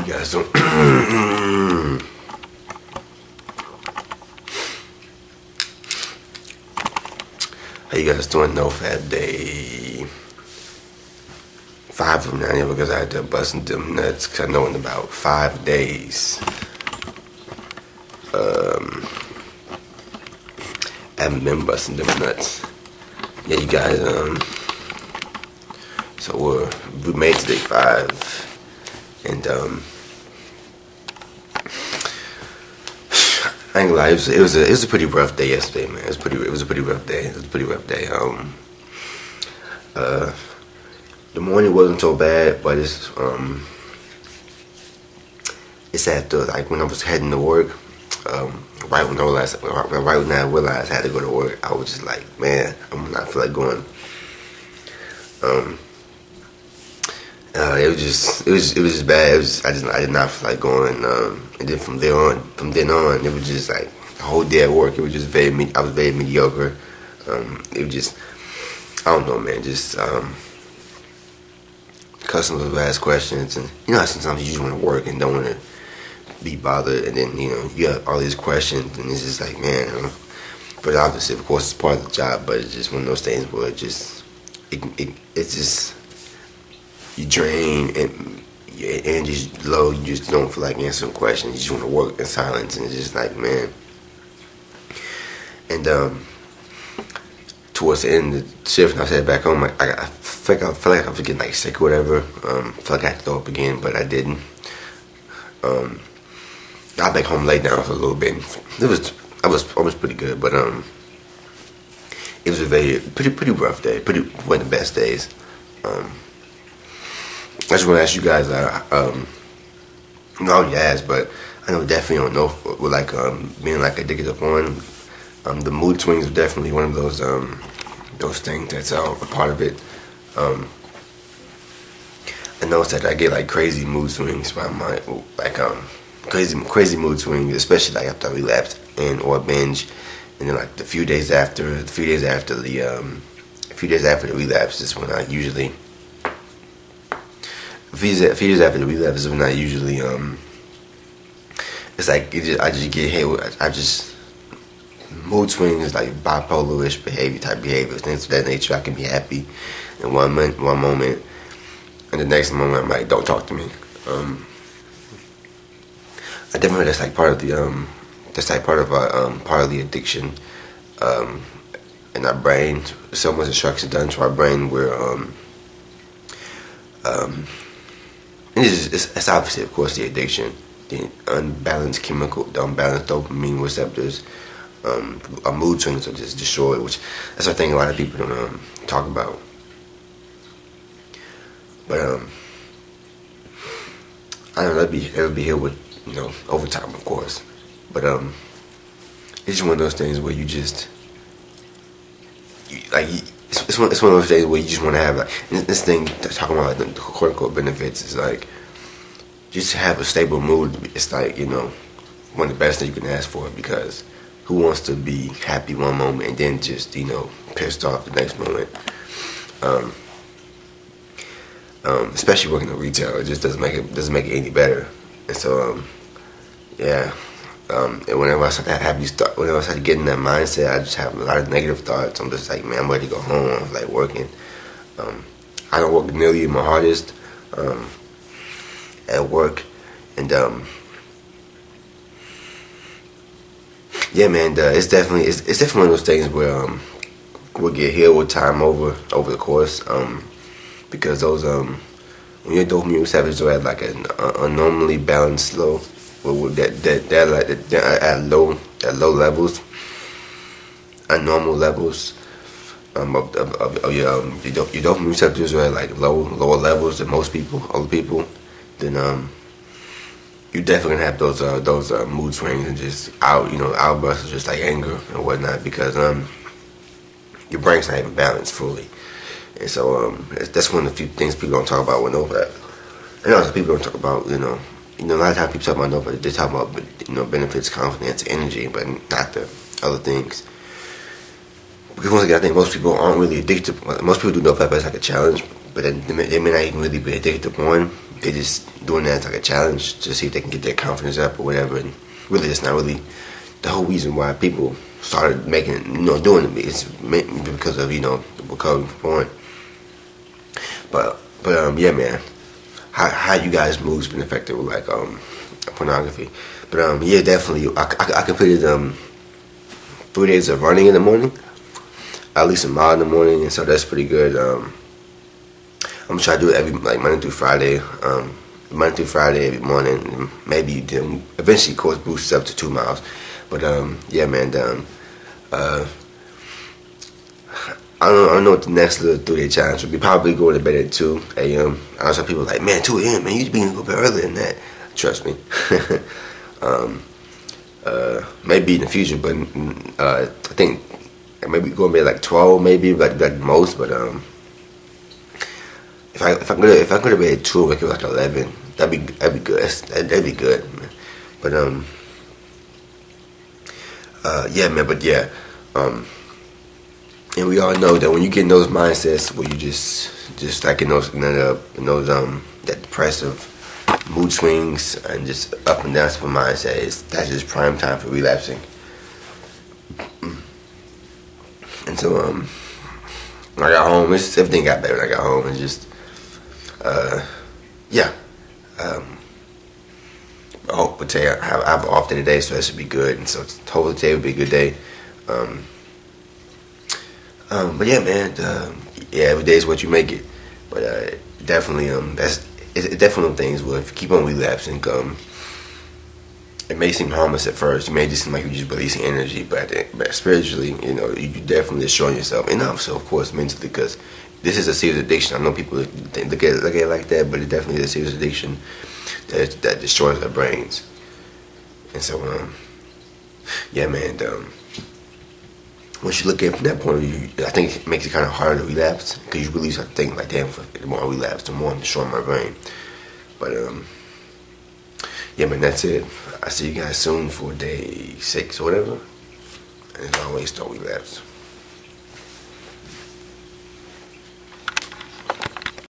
you guys doing? How you guys doing? No Fab Day 5 of them now, because I had to bust them nuts. Cause I know in about 5 days, I haven't been busting them nuts. Yeah, you guys. So we made it to day 5, and I ain't gonna lie, it was a pretty rough day yesterday, man. It was a pretty rough day. The morning wasn't so bad, but it's after, like, when I was heading to work, right when I realized I had to go to work, I was just like, man, I'm not feel like going. It was just bad. I did not feel like going. And then from then on, it was just like the whole day at work. It was just I was very mediocre. It was just, I don't know, man. Just customers would ask questions, and you know how sometimes you just want to work and don't want to be bothered, and then you got all these questions, and it's just like, man. But obviously, of course, it's part of the job. But it's just one of those things where it's just. You drain and your energy's low. You just don't feel like answering questions. You just want to work in silence, and it's just like, man. And towards the end of the shift, and I sat back home. I felt like I was getting like sick or whatever. I felt like I had to throw up again, but I didn't. I got back home, laid down for a little bit. I was pretty good, but it was a pretty rough day. One of the best days. I just want to ask you guys, no, you asked, but I know definitely don't know with like being like addicted to porn. The mood swings are definitely one of those things that's a part of it. I noticed that I get like crazy mood swings by my crazy mood swings, especially like after I relapse or binge, and then like a few days after the relapse is when I usually. A few days after the relapse is when I usually it's like I just get hit with mood swings, like bipolar-ish behavior, things of that nature. I can be happy in one moment, and the next moment I'm like, don't talk to me. I definitely that's like part of the part of the addiction in our brain. So much instruction done to our brain where it's obviously, of course, the addiction, the unbalanced dopamine receptors, our mood swings are just destroyed, which that's the thing a lot of people don't talk about. But I don't know, that'll be here with over time, of course. But it's just one of those things where it's one of those days where you just want to have like this thing talking about like the quote unquote benefits is like just to have a stable mood. It's like one of the best things you can ask for, because who wants to be happy one moment and then just pissed off the next moment? Especially working in retail, it just doesn't make it any better. And so yeah. And whenever I started getting that mindset, I just have a lot of negative thoughts. I'm just like, man, I'm ready to go home. I'm like working. I don't work nearly my hardest at work, and yeah, man, it's definitely one of those things where we'll get healed with time over the course, because those when your dopamine receptors are at like an abnormally balanced low. They're at low levels, at normal levels of your dopamine receptors are at like lower levels than other people, then you definitely gonna have those mood swings and just outbursts, just like anger and whatnot, because your brain's not even balanced fully, and so that's one of the few things people don't talk about with NoFap. And also people don't talk about a lot of times people talk about NoFap, they talk about benefits, confidence, energy, but not the other things. Because once again, I think most people aren't really addicted. Most people do NoFap as like a challenge, but they may not even really be addicted to porn. They're just doing that as like a challenge to see if they can get their confidence up or whatever. And really, it's not really the whole reason why people started making, doing it. It's because of, recovering from porn. But yeah, man. How you guys' moods been affected with like pornography? But yeah, definitely. I completed 3 days of running in the morning, at least a mile in the morning, and so that's pretty good. I'm gonna try to do it every Monday through Friday. Monday through Friday every morning, and maybe then eventually, of course, boost up to 2 miles. But yeah, man. I don't know what the next little 3-day challenge will be. Probably going to bed at 2 a.m. I know some people are like, man, 2 a.m. man, you need to go to bed earlier than that. Trust me. Maybe in the future, but I think maybe going to bed like 12, maybe like the most. But if I go to bed at 2, wake up like 11, that'd be good. That'd be good, man. But yeah, man. But yeah, and we all know that when you get in those mindsets where you just like in those that depressive mood swings and just up and down for mindset, that's just prime time for relapsing. And so when I got home, everything got better when I got home, and just yeah. I hope today I have an off day today, so that should be good. And so hopefully today will be a good day. But yeah, man, yeah, every day is what you make it. But definitely, it's definitely things where if you keep on relapsing, it may seem harmless at first. You may just seem like you're just releasing energy, but spiritually, you definitely destroying yourself, and also, of course, mentally, because this is a serious addiction. I know people look at it like that, but it definitely is a serious addiction that destroys their brains. And so, yeah, man. Once you look at it from that point of view, I think it makes it kind of harder to relapse, because you really start to think like, damn, the more I relapse, the more I'm destroying my brain. But yeah, man, that's it. I see you guys soon for day 6 or whatever. And as always, don't relapse.